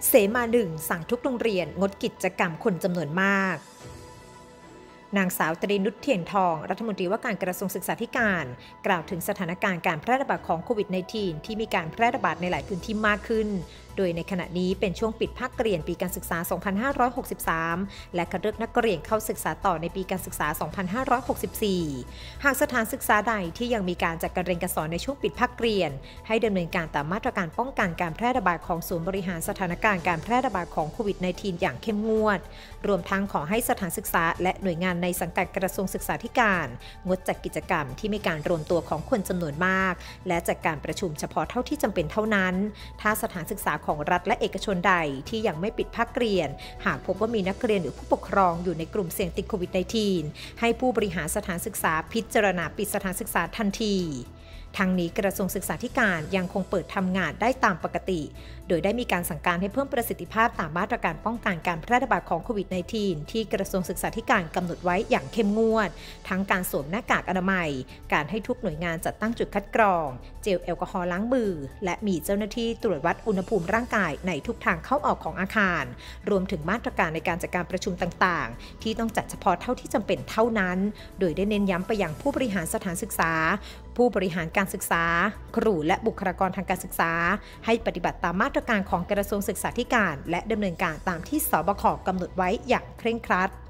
เสมาหนึ่งสั่งทุกโรงเรียนงดกิจกรรมคนจำนวนมากนางสาวตรีนุชเทียนทองรัฐมนตรีว่าการกระทรวงศึกษาธิการกล่าวถึงสถานการณ์การแพร่ระบาดของโควิด -19 ที่มีการแพร่ระบาดในหลายพื้นที่มากขึ้นโดยในขณะนี้เป็นช่วงปิดภาคเรียนปีการศึกษา 2563 และคัดเลือกนักเรียนเข้าศึกษาต่อในปีการศึกษา 2564 หากสถานศึกษาใดที่ยังมีการจัดการเรียนการสอนในช่วงปิดภาคเรียนให้ดำเนินการตามมาตรการป้องกันการแพร่ระบาดของศูนย์บริหารสถานการณ์การแพร่ระบาดของโควิด -19 อย่างเข้มงวดรวมทั้งขอให้สถานศึกษาและหน่วยงานในสังกัดกระทรวงศึกษาธิการงดจัดกิจกรรมที่มีการรวมตัวของคนจำนวนมากและจัดการประชุมเฉพาะเท่าที่จำเป็นเท่านั้นถ้าสถานศึกษาของรัฐและเอกชนใดที่ยังไม่ปิดภาคเรียนหากพบว่ามีนักเรียนหรือผู้ปกครองอยู่ในกลุ่มเสี่ยงติดโควิด -19 ให้ผู้บริหารสถานศึกษาพิจารณาปิดสถานศึกษาทันทีทั้งนี้กระทรวงศึกษาธิการยังคงเปิดทำงานได้ตามปกติโดยได้มีการสั่งการให้เพิ่มประสิทธิภาพตามมาตรการป้องกันการแพร่ระบาดของโควิด -19 ที่กระทรวงศึกษาธิการกำหนดไว้อย่างเข้มงวดทั้งการสวมหน้ากากอนามัยการให้ทุกหน่วยงานจัดตั้งจุดคัดกรองเจลแอลกอฮอล์ล้างมือและมีเจ้าหน้าที่ตรวจวัดอุณหภูมิร่างกายในทุกทางเข้าออกของอาคารรวมถึงมาตรการในการจัดการประชุมต่างๆที่ต้องจัดเฉพาะเท่าที่จำเป็นเท่านั้นโดยได้เน้นย้ำไปยังผู้บริหารสถานศึกษาผู้บริหารการศึกษาครูและบุคลากรทางการศึกษาให้ปฏิบัติตามมาตรการของกระทรวงศึกษาธิการและดำเนินการตามที่สบคกำหนดไว้อย่างเคร่งครัด